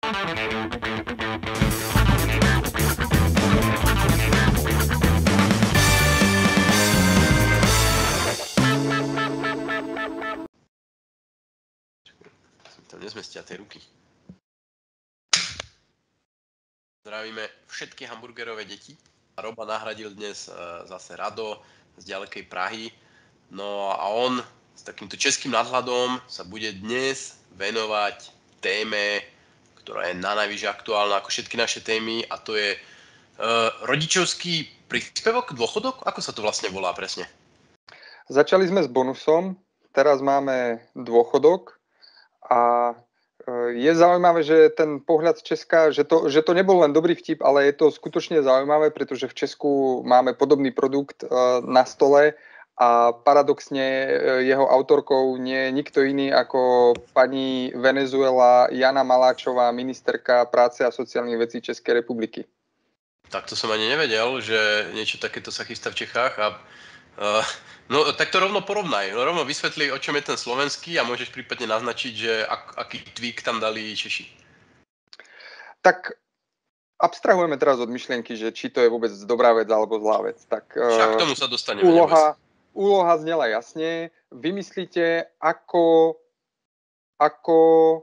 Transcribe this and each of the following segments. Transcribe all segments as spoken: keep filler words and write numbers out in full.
Tam nezmestia tej ruky. Zdravíme všetky hamburgerové deti. Roba nahradil dnes zase Rado z ďalekej Prahy. No a on s takýmto českým nadhľadom sa bude dnes venovať téme, ktorá je na najvyššie aktuálna ako všetky naše témy, a to je uh, rodičovský príspevok, dôchodok? Ako sa to vlastne volá presne? Začali sme s bonusom, teraz máme dôchodok. A je zaujímavé, že ten pohľad z Česka, že to, že to nebol len dobrý vtip, ale je to skutočne zaujímavé, pretože v Česku máme podobný produkt na stole a paradoxne jeho autorkou nie je nikto iný ako pani Venezuela Jana Maláčová, ministerka práce a sociálnych vecí Českej republiky. Tak to som ani nevedel, že niečo takéto sa chystá v Čechách a Uh, no tak to rovno porovnaj, no, rovno vysvetli, o čom je ten slovenský a môžeš prípadne naznačiť, že ak, aký tweak tam dali Češi. Tak abstrahujeme teraz od myšlienky, že či to je vôbec dobrá vec alebo zlá vec. Tak, však k tomu sa dostaneme. Úloha, úloha znela jasne, vymyslíte ako, ako,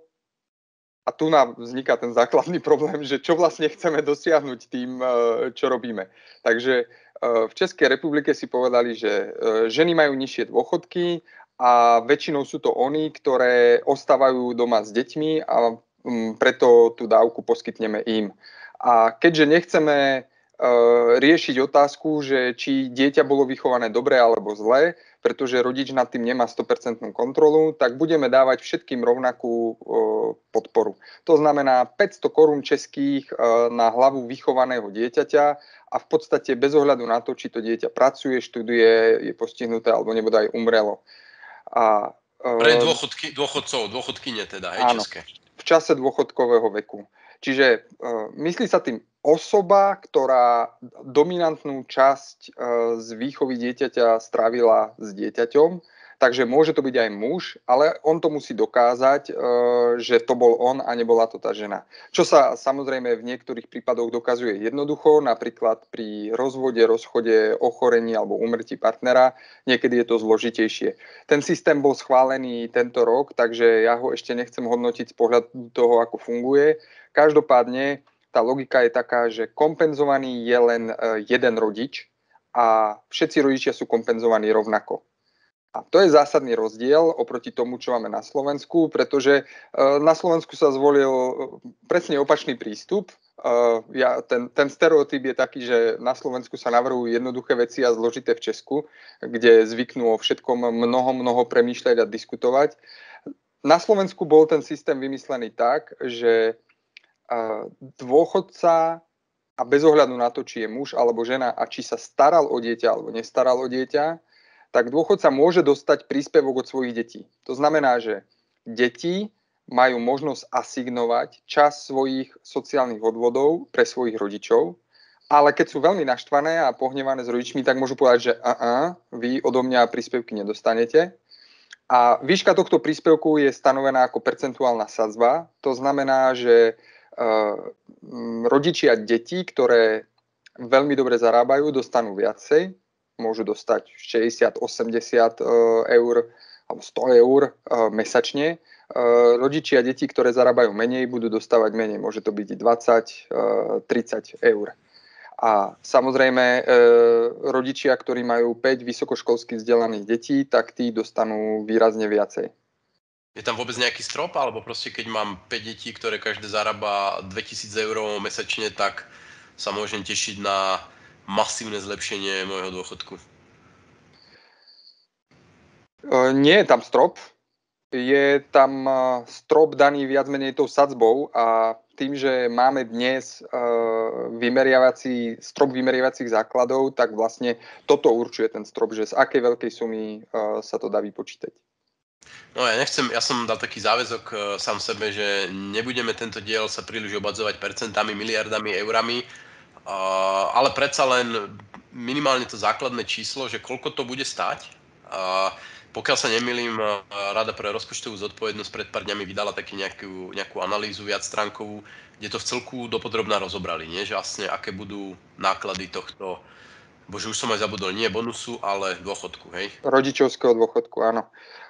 a tu nám vzniká ten základný problém, že čo vlastne chceme dosiahnuť tým, čo robíme. Takže v Českej republike si povedali, že ženy majú nižšie dôchodky a väčšinou sú to oni, ktoré ostávajú doma s deťmi a preto tú dávku poskytneme im. A keďže nechceme riešiť otázku, že či dieťa bolo vychované dobre alebo zle, pretože rodič nad tým nemá sto percent kontrolu, tak budeme dávať všetkým rovnakú podporu. To znamená päťsto korún českých na hlavu vychovaného dieťaťa, a v podstate bez ohľadu na to, či to dieťa pracuje, študuje, je postihnuté alebo nebodaj umrelo. A, Pre dôchodky, dôchodcov, dôchodkyne teda, hej, áno, české. V čase dôchodkového veku. Čiže uh, myslí sa tým osoba, ktorá dominantnú časť uh, z výchovy dieťaťa strávila s dieťaťom, takže môže to byť aj muž, ale on to musí dokázať, že to bol on a nebola to tá žena. Čo sa samozrejme v niektorých prípadoch dokazuje jednoducho, napríklad pri rozvode, rozchode, ochorení alebo úmrtí partnera, niekedy je to zložitejšie. Ten systém bol schválený tento rok, takže ja ho ešte nechcem hodnotiť z pohľadu toho, ako funguje. Každopádne tá logika je taká, že kompenzovaný je len jeden rodič a všetci rodičia sú kompenzovaní rovnako. A to je zásadný rozdiel oproti tomu, čo máme na Slovensku, pretože na Slovensku sa zvolil presne opačný prístup. Ja, ten, ten stereotyp je taký, že na Slovensku sa navrhujú jednoduché veci a zložité v Česku, kde zvyknú o všetkom mnoho, mnoho premýšľať a diskutovať. Na Slovensku bol ten systém vymyslený tak, že dôchodca, a bez ohľadu na to, či je muž alebo žena a či sa staral o dieťa alebo nestaral o dieťa, tak dôchodca môže dostať príspevok od svojich detí. To znamená, že deti majú možnosť asignovať časť svojich sociálnych odvodov pre svojich rodičov, ale keď sú veľmi naštvané a pohnevané s rodičmi, tak môžu povedať, že a vy odo mňa príspevky nedostanete. A výška tohto príspevku je stanovená ako percentuálna sadzba. To znamená, že uh, rodičia detí, ktoré veľmi dobre zarábajú, dostanú viacej. Môžu dostať šesťdesiat, osemdesiat eur alebo sto eur mesačne. Rodičia detí, ktoré zarábajú menej, budú dostávať menej. Môže to byť dvadsať, tridsať eur. A samozrejme, rodičia, ktorí majú päť vysokoškolsky vzdelaných detí, tak tí dostanú výrazne viacej. Je tam vôbec nejaký strop? Alebo proste keď mám päť detí, ktoré každé zarába dvetisíc eur mesačne, tak sa môžem tešiť na masívne zlepšenie môjho dôchodku? Nie je tam strop. Je tam strop daný viac menej tou sadzbou a tým, že máme dnes vymeriavací, strop vymeriavacích základov, tak vlastne toto určuje ten strop, že z akej veľkej sumy sa to dá vypočítať. No ja nechcem, ja som dal taký záväzok sám sebe, že nebudeme tento diel sa príliš obadzovať percentami, miliardami, eurami, Uh, ale predsa len minimálne to základné číslo, že koľko to bude stáť. Uh, pokiaľ sa nemýlim, Rada pre rozpočtovú zodpovednosť pred pár dňami vydala taký nejakú, nejakú analýzu viacstránkovú, kde to v celku dopodrobná rozobrali, nie? Že vlastne aké budú náklady tohto, bože, už som aj zabudol, nie bonusu, ale dôchodku, hej? Rodičovského dôchodku, áno.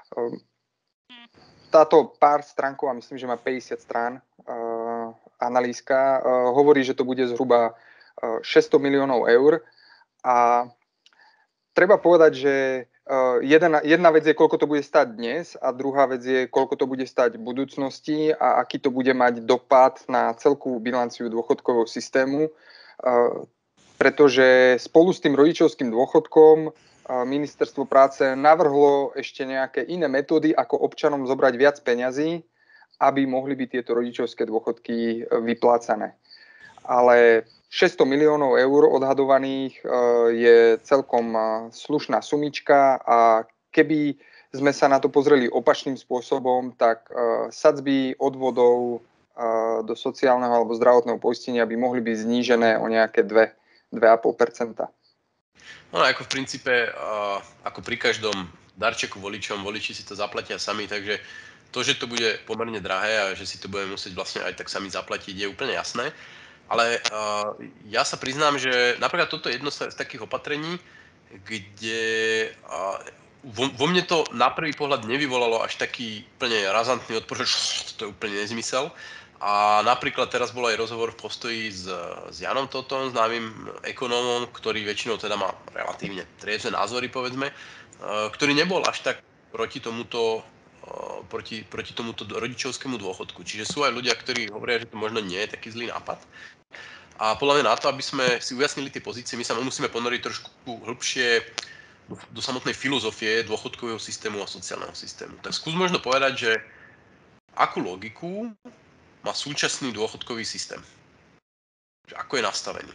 Táto pár stránková, myslím, že má päťdesiat strán, uh, analýzka, uh, hovorí, že to bude zhruba uh, šesťsto miliónov eur a treba povedať, že uh, jedna, jedna vec je, koľko to bude stať dnes a druhá vec je, koľko to bude stať v budúcnosti a aký to bude mať dopad na celkovú bilanciu dôchodkového systému, uh, pretože spolu s tým rodičovským dôchodkom Ministerstvo práce navrhlo ešte nejaké iné metódy, ako občanom zobrať viac peňazí, aby mohli byť tieto rodičovské dôchodky vyplácané. Ale šesťsto miliónov eur odhadovaných je celkom slušná sumička a keby sme sa na to pozreli opačným spôsobom, tak sadzby odvodov do sociálneho alebo zdravotného poistenia by mohli byť znížené o nejaké dva, dva celé päť percenta. No ako v princípe, uh, ako pri každom darčeku voličom, voliči si to zaplatia sami, takže to, že to bude pomerne drahé a že si to budeme musieť vlastne aj tak sami zaplatiť, je úplne jasné. Ale uh, ja sa priznám, že napríklad toto je jedno z takých opatrení, kde uh, vo, vo mne to na prvý pohľad nevyvolalo až taký úplne razantný odpor, že to je úplne nezmysel. A napríklad teraz bol aj rozhovor v Postoji s, s Janom Totom, známym ekonómom, ktorý väčšinou teda má relatívne triezve názory, povedzme, ktorý nebol až tak proti tomuto, proti, proti tomuto rodičovskému dôchodku. Čiže sú aj ľudia, ktorí hovoria, že to možno nie je taký zlý nápad. A podľa mňa na to, aby sme si ujasnili tie pozície, my sa musíme ponoriť trošku hĺbšie do, do samotnej filozofie dôchodkového systému a sociálneho systému. Tak skús možno povedať, že akú logiku má súčasný dôchodkový systém? Ako je nastavený?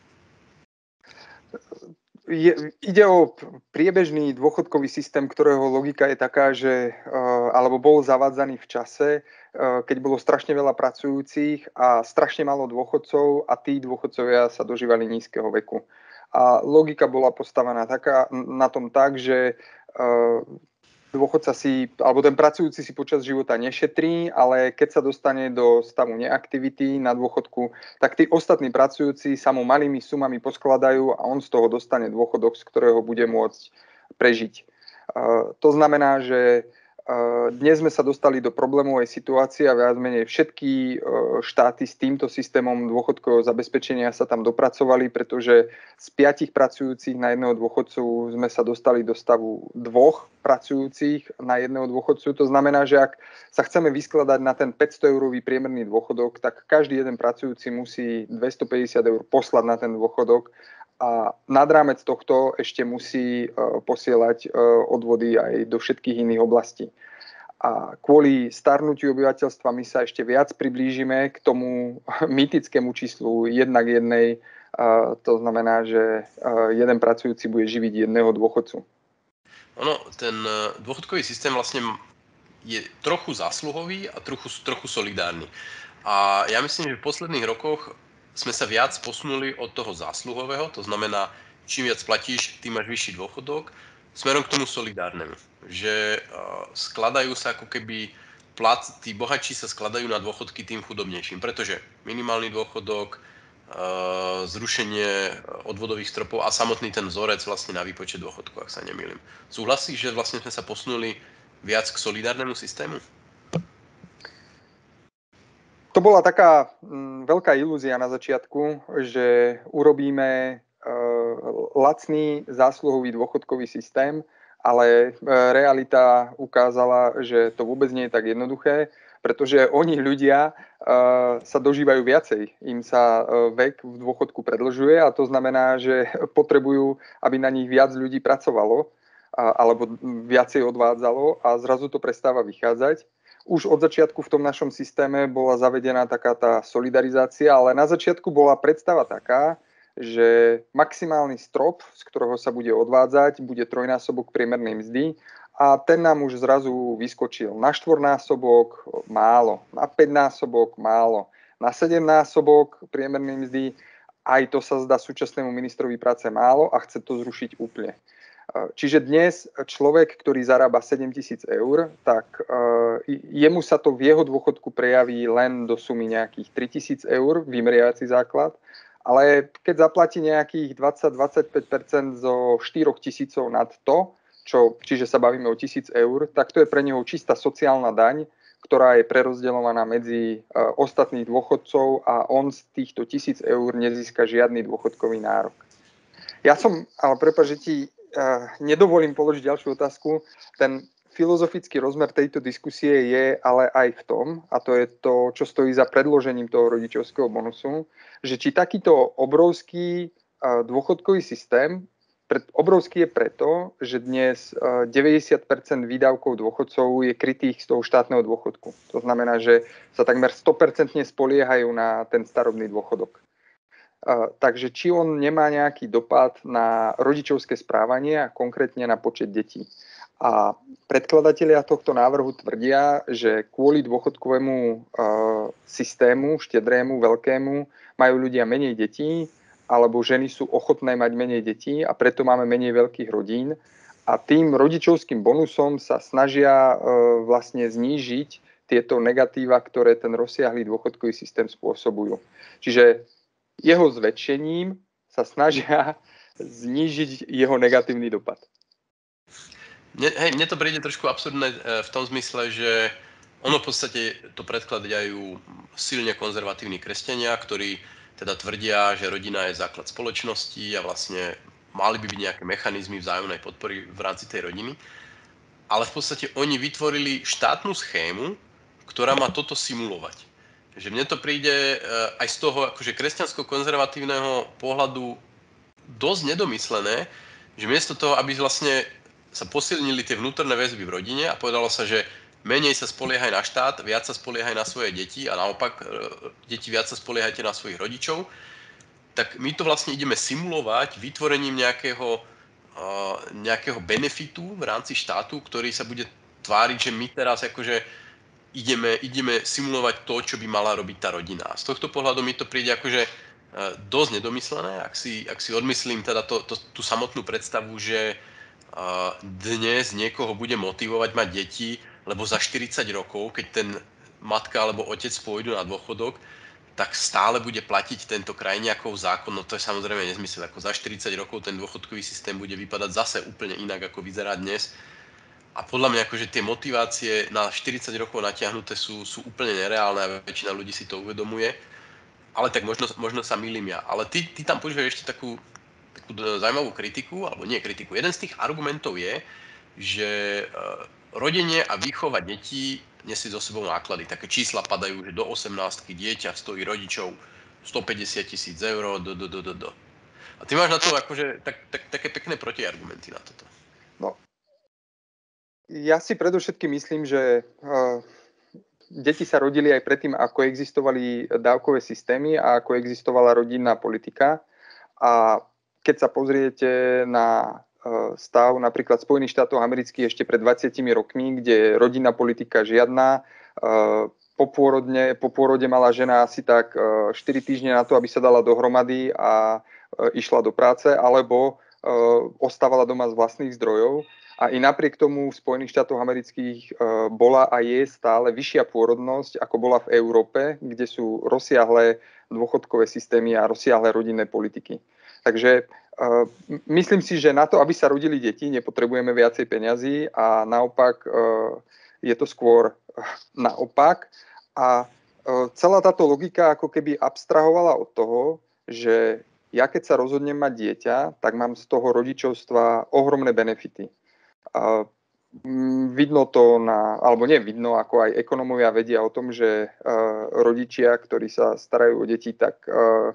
Je, ide o priebežný dôchodkový systém, ktorého logika je taká, že alebo bol zavádzaný v čase, keď bolo strašne veľa pracujúcich a strašne málo dôchodcov a tí dôchodcovia sa dožívali nízkeho veku. A logika bola postavená taká, na tom tak, že dôchodca si, alebo ten pracujúci si počas života nešetrí, ale keď sa dostane do stavu neaktivity na dôchodku, tak tí ostatní pracujúci sa mu malými sumami poskladajú a on z toho dostane dôchodok, z ktorého bude môcť prežiť. To znamená, že dnes sme sa dostali do problémovej situácie a viac menej všetky štáty s týmto systémom dôchodkového zabezpečenia sa tam dopracovali, pretože z piatich pracujúcich na jedného dôchodcu sme sa dostali do stavu dvoch pracujúcich na jedného dôchodcu. To znamená, že ak sa chceme vyskladať na ten päťsto eurový priemerný dôchodok, tak každý jeden pracujúci musí dvestopäťdesiat eur poslať na ten dôchodok a nad rámec tohto ešte musí posielať odvody aj do všetkých iných oblastí. A kvôli starnutiu obyvateľstva my sa ešte viac priblížime k tomu mytickému číslu jedna k jednej. To znamená, že jeden pracujúci bude živiť jedného dôchodcu. Ono, ten dôchodkový systém vlastne je trochu zásluhový a trochu, trochu solidárny. A ja myslím, že v posledných rokoch sme sa viac posunuli od toho zásluhového, to znamená, čím viac platíš, tým máš vyšší dôchodok, smerom k tomu solidárnemu. Že uh, skladajú sa ako keby plat, tí bohatší sa skladajú na dôchodky tým chudobnejším, pretože minimálny dôchodok, uh, zrušenie odvodových stropov a samotný ten vzorec vlastne na výpočet dôchodku, ak sa nemýlim. Súhlasíš, že vlastne sme sa posunuli viac k solidárnemu systému? To bola taká m, veľká ilúzia na začiatku, že urobíme e, lacný zásluhový dôchodkový systém, ale e, realita ukázala, že to vôbec nie je tak jednoduché, pretože oni ľudia e, sa dožívajú viacej. Im sa e, vek v dôchodku predĺžuje a to znamená, že potrebujú, aby na nich viac ľudí pracovalo a, alebo viacej odvádzalo a zrazu to prestáva vychádzať. Už od začiatku v tom našom systéme bola zavedená taká tá solidarizácia, ale na začiatku bola predstava taká, že maximálny strop, z ktorého sa bude odvádzať, bude trojnásobok priemernej mzdy a ten nám už zrazu vyskočil na štvornásobok málo, na päťnásobok málo, na sedemnásobok priemernej mzdy, aj to sa zdá súčasnému ministrovi práce málo a chce to zrušiť úplne. Čiže dnes človek, ktorý zarába sedem tisíc eur, tak jemu sa to v jeho dôchodku prejaví len do sumy nejakých tri tisíc eur, vymeriavací základ, ale keď zaplatí nejakých dvadsať až dvadsaťpäť percent zo štyri tisícov nad to, čo, čiže sa bavíme o tisíc eur, tak to je pre neho čistá sociálna daň, ktorá je prerozdeľovaná medzi ostatných dôchodcov a on z týchto tisíc eur nezíska žiadny dôchodkový nárok. Ja som, ale prepáč, že ti uh, nedovolím položiť ďalšiu otázku. Ten filozofický rozmer tejto diskusie je ale aj v tom, a to je to, čo stojí za predložením toho rodičovského bonusu, že či takýto obrovský uh, dôchodkový systém, pred, obrovský je preto, že dnes uh, deväťdesiat percent výdavkov dôchodcov je krytých z toho štátneho dôchodku. To znamená, že sa takmer sto percent spoliehajú na ten starobný dôchodok. Uh, takže či on nemá nejaký dopad na rodičovské správanie a konkrétne na počet detí. A predkladatelia tohto návrhu tvrdia, že kvôli dôchodkovému uh, systému, štedrému, veľkému, majú ľudia menej detí, alebo ženy sú ochotné mať menej detí a preto máme menej veľkých rodín. A tým rodičovským bonusom sa snažia uh, vlastne znížiť tieto negatíva, ktoré ten rozsiahlý dôchodkový systém spôsobujú. Čiže jeho zväčšením sa snažia znížiť jeho negatívny dopad. Mne, hej, mne to príde trošku absurdné v tom zmysle, že ono v podstate to predkladajú silne konzervatívni kresťania, ktorí teda tvrdia, že rodina je základ spoločnosti a vlastne mali by byť nejaké mechanizmy vzájomnej podpory v rámci tej rodiny. Ale v podstate oni vytvorili štátnu schému, ktorá má toto simulovať. Že mne to príde aj z toho akože kresťansko-konzervatívneho pohľadu dosť nedomyslené, že miesto toho, aby vlastne sa posilnili tie vnútorné väzby v rodine a povedalo sa, že menej sa spoliehaj na štát, viac sa spoliehaj na svoje deti a naopak deti viac sa spoliehajte na svojich rodičov, tak my to vlastne ideme simulovať vytvorením nejakého, nejakého benefitu v rámci štátu, ktorý sa bude tváriť, že my teraz akože Ideme, ideme simulovať to, čo by mala robiť tá rodina. Z tohto pohľadu mi to príde akože dosť nedomyslené, ak si, ak si odmyslím teda to, to, tú samotnú predstavu, že dnes niekoho bude motivovať mať deti, lebo za štyridsať rokov, keď ten matka alebo otec pôjdu na dôchodok, tak stále bude platiť tento krajniakov zákon. No to je samozrejme nezmysel. Ako za štyridsať rokov ten dôchodkový systém bude vypadať zase úplne inak, ako vyzerá dnes. A podľa mňa akože tie motivácie na štyridsať rokov natiahnuté sú, sú úplne nereálne a väčšina ľudí si to uvedomuje. Ale tak možno, možno sa mýlim ja. Ale ty, ty tam používaš ešte takú, takú zaujímavú kritiku, alebo nie kritiku. Jeden z tých argumentov je, že rodenie a výchova detí nesie so sebou náklady. Také čísla padajú, že do osemnástky dieťa stojí rodičov stopäťdesiat tisíc eur, do, do, do, do, do. A ty máš na to akože tak, tak, také pekné protiargumenty na toto. No. Ja si predovšetkým myslím, že uh, deti sa rodili aj predtým, ako existovali dávkové systémy a ako existovala rodinná politika. A keď sa pozriete na uh, stav napríklad Spojených štátov amerických ešte pred dvadsiatimi rokmi, kde rodinná politika žiadna, uh, po, pôrodne, po pôrode mala žena asi tak uh, štyri týždne na to, aby sa dala dohromady a uh, išla do práce, alebo uh, ostávala doma z vlastných zdrojov. A i napriek tomu v Spojených štátoch amerických bola a je stále vyššia pôrodnosť, ako bola v Európe, kde sú rozsiahle dôchodkové systémy a rozsiahle rodinné politiky. Takže uh, myslím si, že na to, aby sa rodili deti, nepotrebujeme viacej peňazí a naopak uh, je to skôr uh, naopak. A uh, celá táto logika ako keby abstrahovala od toho, že ja keď sa rozhodnem mať dieťa, tak mám z toho rodičovstva ohromné benefity. A vidno to na, alebo nevidno, ako aj ekonómovia vedia o tom, že uh, rodičia, ktorí sa starajú o deti, tak uh,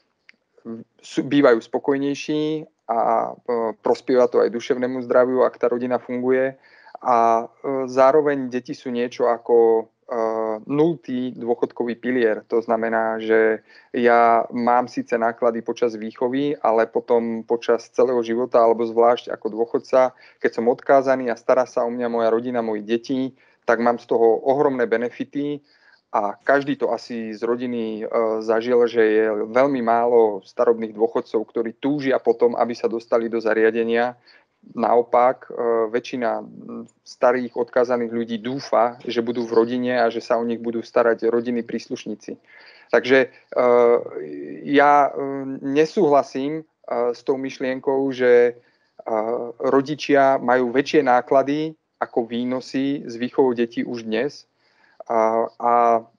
sú, bývajú spokojnejší a uh, prospieva to aj duševnému zdraviu, ak tá rodina funguje. A uh, zároveň deti sú niečo ako uh, nultý dôchodkový pilier. To znamená, že ja mám síce náklady počas výchovy, ale potom počas celého života, alebo zvlášť ako dôchodca, keď som odkázaný a stará sa o mňa moja rodina, moji deti, tak mám z toho ohromné benefity a každý to asi z rodiny e, zažil, že je veľmi málo starobných dôchodcov, ktorí túžia potom, aby sa dostali do zariadenia, naopak väčšina starých odkázaných ľudí dúfa, že budú v rodine a že sa o nich budú starať rodinní príslušníci. Takže ja nesúhlasím s tou myšlienkou, že rodičia majú väčšie náklady ako výnosy z výchovou detí už dnes. A, a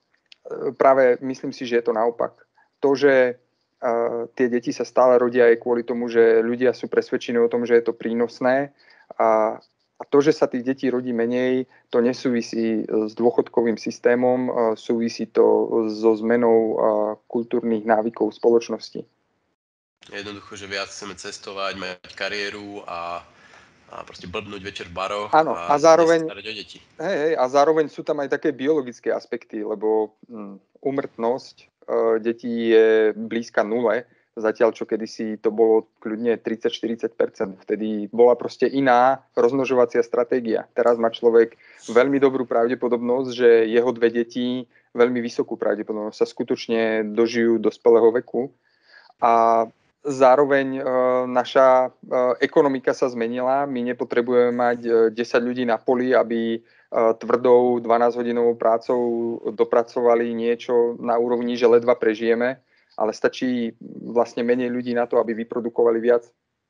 práve myslím si, že je to naopak. To, že Uh, tie deti sa stále rodia aj kvôli tomu, že ľudia sú presvedčení o tom, že je to prínosné a, a to, že sa tých detí rodí menej, to nesúvisí s dôchodkovým systémom, uh, súvisí to so zmenou uh, kultúrnych návykov spoločnosti. Jednoducho, že viac chceme cestovať, mať kariéru a, a proste blbnúť večer v baroch. Áno, a, a zároveň, starať o deti. Hej, hej, a zároveň sú tam aj také biologické aspekty, lebo hm, úmrtnosť detí je blízka nule, zatiaľ čo kedysi to bolo kľudne tridsať až štyridsať percent. Vtedy bola proste iná rozmnožovacia stratégia. Teraz má človek veľmi dobrú pravdepodobnosť, že jeho dve deti, veľmi vysokú pravdepodobnosť, sa skutočne dožijú dospelého veku. A zároveň e, naša e, ekonomika sa zmenila. My nepotrebujeme mať e, desať ľudí na poli, aby tvrdou dvanásťhodinovou prácou dopracovali niečo na úrovni, že ledva prežijeme, ale stačí vlastne menej ľudí na to, aby vyprodukovali viac.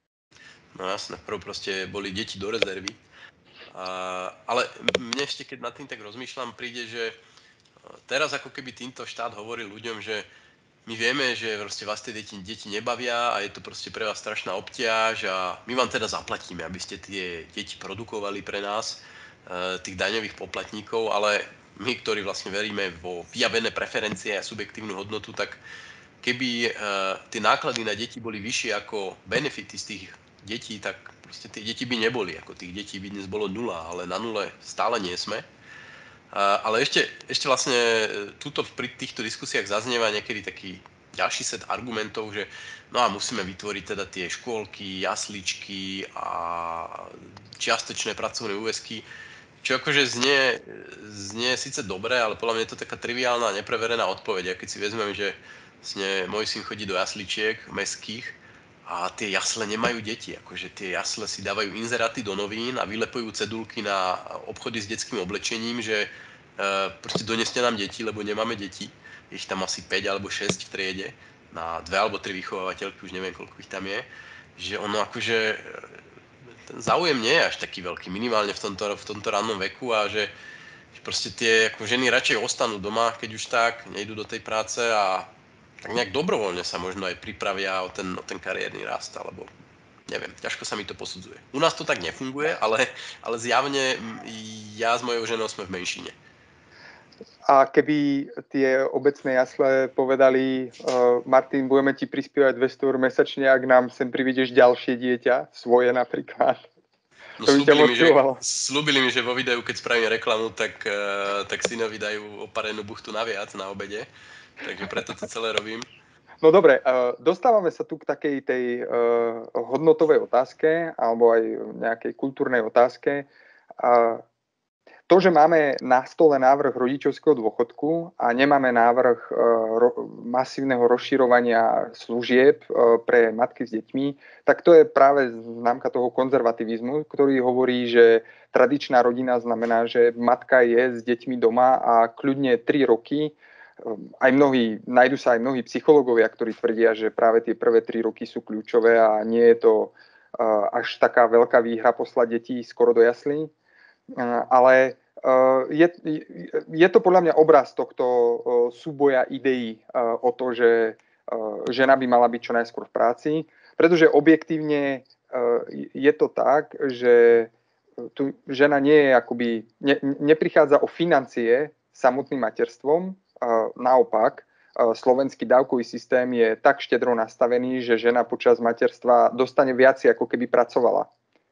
No jasné, prv proste boli deti do rezervy. A, ale mne ešte, keď nad tým tak rozmýšľam, príde, že teraz ako keby týmto štát hovorí ľuďom, že my vieme, že proste vás tie deti, deti nebavia a je to proste pre vás strašná obťaž a my vám teda zaplatíme, aby ste tie deti produkovali pre nás, tých daňových poplatníkov, ale my, ktorí vlastne veríme vo vyjavené preferencie a subjektívnu hodnotu, tak keby tie náklady na deti boli vyššie ako benefity z tých detí, tak proste tie deti by neboli, ako tých detí by dnes bolo nula, ale na nule stále nie sme. Ale ešte, ešte vlastne tuto pri týchto diskusiách zaznieva niekedy taký ďalší set argumentov, že no a musíme vytvoriť teda tie škôlky, jasličky a čiastočné pracovné úväzky, čo akože znie, znie síce dobré, ale podľa mňa je to taká triviálna a nepreverená odpoveď. A keď si vezmem, že vlastne môj syn chodí do jasličiek mestských a tie jasle nemajú deti. Akože tie jasle si dávajú inzeráty do novín a vylepujú cedulky na obchody s detským oblečením, že e, proste doneste nám deti, lebo nemáme deti. Je ich tam asi päť alebo šesť v triede na dve alebo tri vychovávateľky, už neviem, koľko ich tam je. Že ono akože ten záujem nie je až taký veľký, minimálne v tomto, v tomto rannom veku a že, že proste tie ako ženy radšej ostanú doma, keď už tak, nejdú do tej práce a tak nejak dobrovoľne sa možno aj pripravia o ten, o ten kariérny rast, alebo neviem, ťažko sa mi to posudzuje. U nás to tak nefunguje, ale, ale zjavne ja s mojou ženou sme v menšine. A keby tie obecné jasle povedali, uh, Martin, budeme ti prispievať dvesto eur mesačne, ak nám sem prividieš ďalšie dieťa, svoje napríklad. No slúbili mi, že, slúbili mi, že vo videu, keď spravím reklamu, tak, uh, tak synovi dajú oparenú buchtu naviac na obede. Takže preto to celé robím. No dobre, uh, dostávame sa tu k takej tej uh, hodnotovej otázke, alebo aj nejakej kultúrnej otázke. Uh, To, že máme na stole návrh rodičovského dôchodku a nemáme návrh e, ro, masívneho rozširovania služieb e, pre matky s deťmi, tak to je práve známka toho konzervativizmu, ktorý hovorí, že tradičná rodina znamená, že matka je s deťmi doma a kľudne tri roky. Aj mnohí, nájdu sa aj mnohí psychológovia, ktorí tvrdia, že práve tie prvé tri roky sú kľúčové a nie je to e, až taká veľká výhra poslať deti skoro do jaslí. Ale je, je to podľa mňa obraz tohto súboja ideí o to, že žena by mala byť čo najskôr v práci, pretože objektívne je to tak, že tu žena nie je akoby, ne, neprichádza o financie samotným materstvom, naopak, slovenský dávkový systém je tak štedro nastavený, že žena počas materstva dostane viac, ako keby pracovala.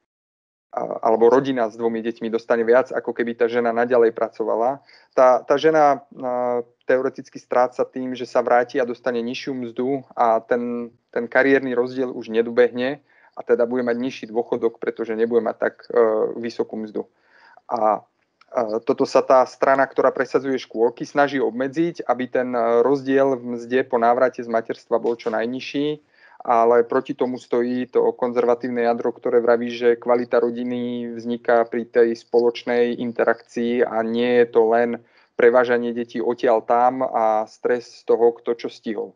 Alebo rodina s dvomi deťmi dostane viac, ako keby tá žena naďalej pracovala. Tá, tá žena teoreticky stráca tým, že sa vráti a dostane nižšiu mzdu a ten, ten kariérny rozdiel už nedobehne a teda bude mať nižší dôchodok, pretože nebude mať tak uh, vysokú mzdu. A uh, toto sa tá strana, ktorá presadzuje škôlky, snaží obmedziť, aby ten rozdiel v mzde po návrate z materstva bol čo najnižší ale proti tomu stojí to konzervatívne jadro, ktoré vraví, že kvalita rodiny vzniká pri tej spoločnej interakcii a nie je to len prevážanie detí odtiaľ tam a stres z toho, kto čo stihol.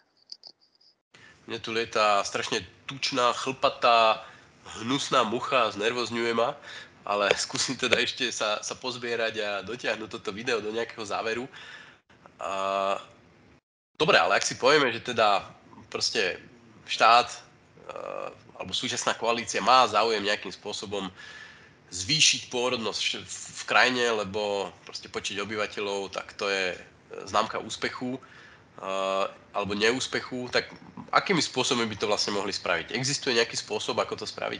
Mne tu lieta strašne tučná, chlpatá, hnusná mucha, znervozňuje ma, ale skúsim teda ešte sa, sa pozbierať a dotiahnuť toto video do nejakého záveru. A... Dobre, ale ak si povieme, že teda proste štát alebo súčasná koalícia má záujem nejakým spôsobom zvýšiť pôrodnosť v krajine, lebo proste počet obyvateľov, tak to je známka úspechu alebo neúspechu, tak akými spôsobmi by to vlastne mohli spraviť? Existuje nejaký spôsob, ako to spraviť?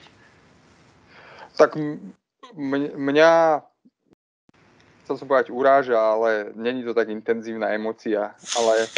Tak mňa, chcel som povedať uráža, ale není to tak intenzívna emócia, ale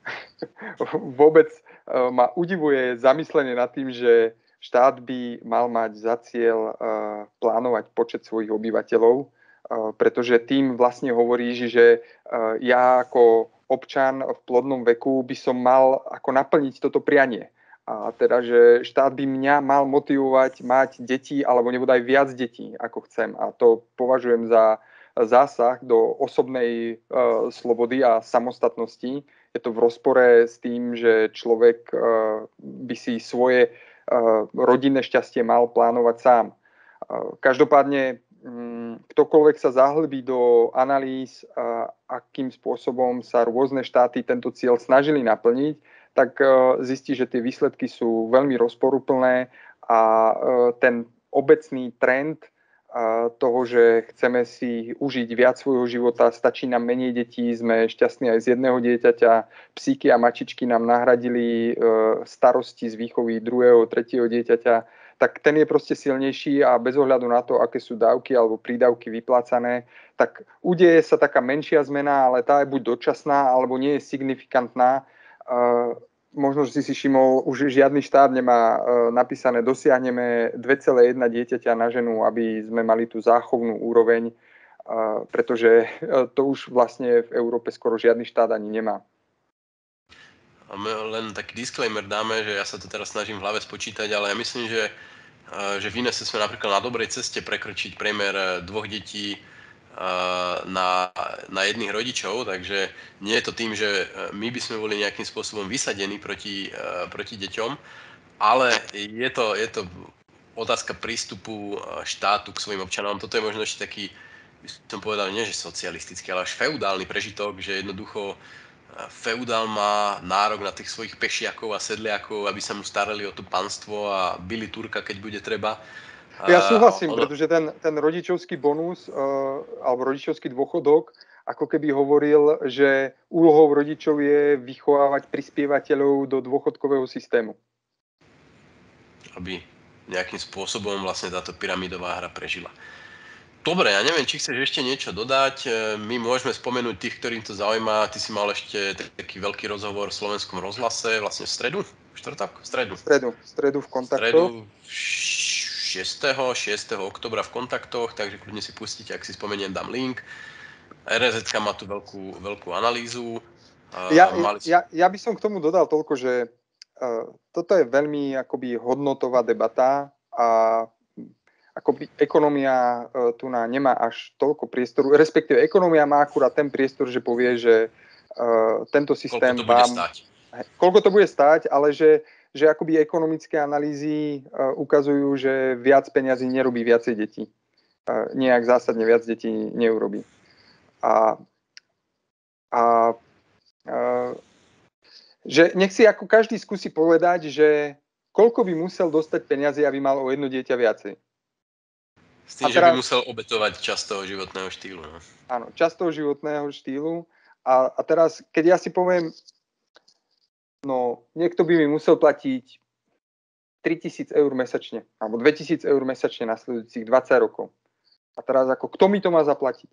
vôbec ma udivuje zamyslenie nad tým, že štát by mal mať za cieľ plánovať počet svojich obyvateľov, pretože tým vlastne hovoríš, že ja ako občan v plodnom veku by som mal ako naplniť toto prianie. A teda, že štát by mňa mal motivovať mať deti alebo nebodaj viac detí, ako chcem. A to považujem za zásah do osobnej uh, slobody a samostatnosti. Je to v rozpore s tým, že človek uh, by si svoje uh, rodinné šťastie mal plánovať sám. Uh, každopádne ktokoľvek sa zahlbí do analýz, akým spôsobom sa rôzne štáty tento cieľ snažili naplniť, tak zistí, že tie výsledky sú veľmi rozporuplné a ten obecný trend toho, že chceme si užiť viac svojho života, stačí nám menej detí, sme šťastní aj z jedného dieťaťa, psíky a mačičky nám nahradili starosti z výchovy druhého, tretieho dieťaťa, tak ten je proste silnejší a bez ohľadu na to, aké sú dávky alebo prídavky vyplácané, tak udeje sa taká menšia zmena, ale tá je buď dočasná, alebo nie je signifikantná. Uh, možno, že si si všimol, už žiadny štát nemá uh, napísané dosiahneme dva celé jedna dieťaťa na ženu, aby sme mali tú záchovnú úroveň, uh, pretože uh, to už vlastne v Európe skoro žiadny štát ani nemá. A my len taký disclaimer dáme, že ja sa to teraz snažím v hlave spočítať, ale ja myslím, že, že v Inese sme napríklad na dobrej ceste prekročiť priemer dvoch detí na, na jedných rodičov, takže nie je to tým, že my by sme boli nejakým spôsobom vysadení proti, proti deťom, ale je to, je to otázka prístupu štátu k svojim občanom. Toto je možno ešte taký, by som povedal, nie že socialistický, ale až feudálny prežitok, že jednoducho feudál má nárok na tých svojich pešiakov a sedliakov, aby sa mu starali o to panstvo a bili Turka, keď bude treba. Ja súhlasím, ono... pretože ten, ten rodičovský bonus uh, alebo rodičovský dôchodok ako keby hovoril, že úlohou rodičov je vychovávať prispievateľov do dôchodkového systému. Aby nejakým spôsobom vlastne táto pyramidová hra prežila. Dobre, ja neviem, či chceš ešte niečo dodať. My môžeme spomenúť tých, ktorým to zaujíma. Ty si mal ešte taký veľký rozhovor v Slovenskom rozhlase, vlastne v stredu? Štvrtok? V stredu. V stredu, v stredu v kontaktoch. V stredu šiesteho októbra v kontaktoch, takže kľudne si pustíte, ak si spomeniem, dám link. er es ká má tu veľkú, veľkú analýzu. Ja, si... ja, ja by som k tomu dodal toľko, že uh, toto je veľmi akoby hodnotová debata a akoby ekonomia uh, tu na nemá až toľko priestoru, respektíve ekonomia má akurát ten priestor, že povie, že uh, tento systém koľko to vám... bude stáť. Koľko to bude stáť, ale že, že akoby ekonomické analýzy uh, ukazujú, že viac peňazí nerobí viacej detí. Uh, nejak zásadne viac detí neurobí. A, a uh, že nech si ako každý skúsi povedať, že koľko by musel dostať peňazí, aby mal o jedno dieťa viacej. S tým, teraz, že by musel obetovať časť toho životného štýlu. No. Áno, časť toho životného štýlu. A, a teraz, keď ja si poviem, no, niekto by mi musel platiť tritisíc eur mesačne, alebo dvetisíc eur mesačne nasledujúcich dvadsať rokov. A teraz, ako, kto mi to má zaplatiť?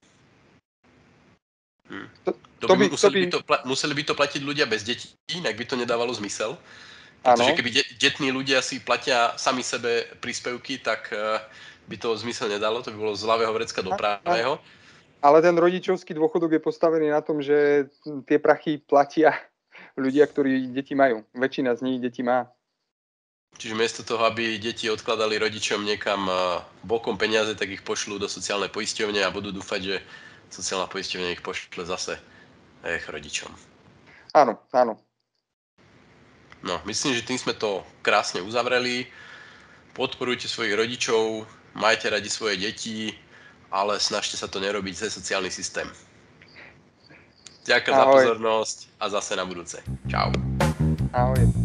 Hmm. To, to, to by, museli, to by... By to, museli by to platiť ľudia bez detí, inak by to nedávalo zmysel. Pretože ano. Keby de- detní ľudia si platia sami sebe príspevky, tak uh, by to zmysel nedalo, to by bolo z ľavého vrecka do pravého. Ale ten rodičovský dôchodok je postavený na tom, že tie prachy platia ľudia, ktorí deti majú. Väčšina z nich deti má. Čiže miesto toho, aby deti odkladali rodičom niekam bokom peniaze, tak ich pošlú do sociálnej poisťovne a budú dúfať, že sociálna poisťovňa ich pošle zase ich rodičom. Áno, áno. No, myslím, že tým sme to krásne uzavreli. Podporujte svojich rodičov, majte radi svoje deti, ale snažte sa to nerobiť cez sociálny systém. Ďakujem za pozornosť a zase na budúce. Čau. Ahoj.